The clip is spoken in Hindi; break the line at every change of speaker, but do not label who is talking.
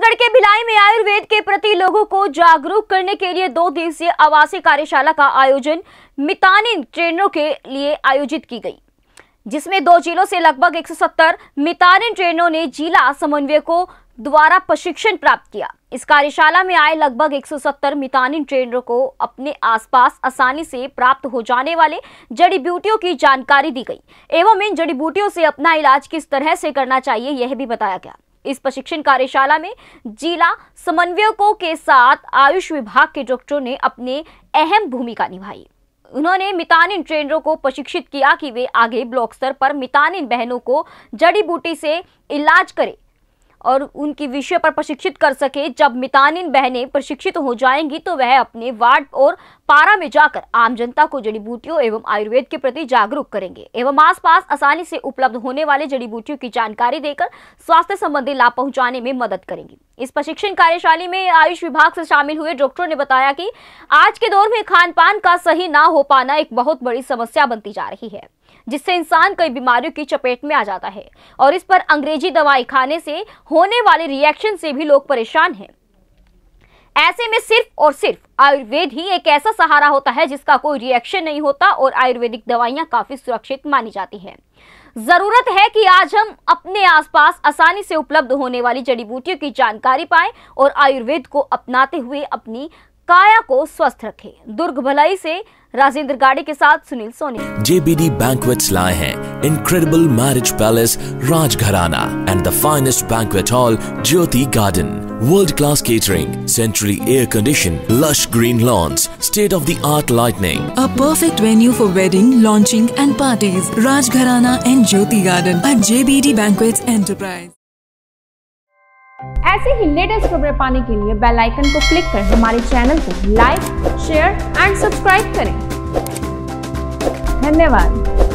छत्तीसगढ़ के भिलाई में आयुर्वेद के प्रति लोगों को जागरूक करने के लिए 2 दिवसीय आवासीय कार्यशाला का आयोजन मितानिन ट्रेनरों के लिए आयोजित की गई, जिसमें 2 जिलों से लगभग 170 मितानिन ट्रेनरों ने जिला समन्वयकों द्वारा प्रशिक्षण प्राप्त किया। इस कार्यशाला में आए लगभग 170 मितानिन ट्रेनरों को अपने आसपास आसानी से प्राप्त हो जाने वाले जड़ी बूटियों की जानकारी दी गई एवं इन जड़ी बूटियों से अपना इलाज किस तरह से करना चाहिए यह भी बताया गया। इस प्रशिक्षण कार्यशाला में जिला समन्वयकों के साथ आयुष विभाग के डॉक्टरों ने अपने अहम भूमिका निभाई। उन्होंने मितानिन ट्रेनरों को प्रशिक्षित किया कि वे आगे ब्लॉक स्तर पर मितानिन बहनों को जड़ी बूटी से इलाज करें और उनकी विषय पर प्रशिक्षित कर सके। जब मितानिन बहनें प्रशिक्षित हो जाएंगी तो वह अपने वार्ड और पारा में जाकर आम जनता को जड़ी बूटियों एवं आयुर्वेद के प्रति जागरूक करेंगे एवं आसपास आसानी से उपलब्ध होने वाले जड़ी बूटियों की जानकारी देकर स्वास्थ्य संबंधी लाभ पहुंचाने में मदद करेंगी। इस प्रशिक्षण कार्यशाला में आयुष विभाग से शामिल हुए डॉक्टरों ने बताया कि आज के दौर में खान पान का सही ना हो पाना एक बहुत बड़ी समस्या बनती जा रही है, जिससे इंसान कई बीमारियों की चपेट में आ जाता है और इस पर अंग्रेजी दवाई खाने से होने वाले रिएक्शन से भी लोग परेशान हैं। ऐसे में सिर्फ और सिर्फ आयुर्वेद ही एक ऐसा सहारा होता है जिसका कोई रिएक्शन नहीं होता और आयुर्वेदिक दवाइयां काफी सुरक्षित मानी जाती हैं। जरूरत है कि आज हम अपने आसपास आसानी से उपलब्ध होने वाली जड़ी बूटियों की जानकारी पाएं और आयुर्वेद को अपनाते हुए अपनी काया को स्वस्थ रखें। दुर्ग भलाई से राजेंद्र गाड़ी के साथ सुनील सोनी।
JBD Banquets लाए हैं Incredible Marriage Palace Rajgharana and the finest banquet hall Jyoti Garden. World-class catering, centrally air-conditioned, lush green lawns, state-of-the-art lighting.
A perfect venue for wedding, launching and parties. Rajgharana and Jyoti Garden at JBD Banquets Enterprise.
ऐसे ही लेटेस्ट खबरें पाने के लिए बेल आइकन को क्लिक कर हमारे चैनल को लाइक, शेयर एंड सब्सक्राइब करें। धन्यवाद।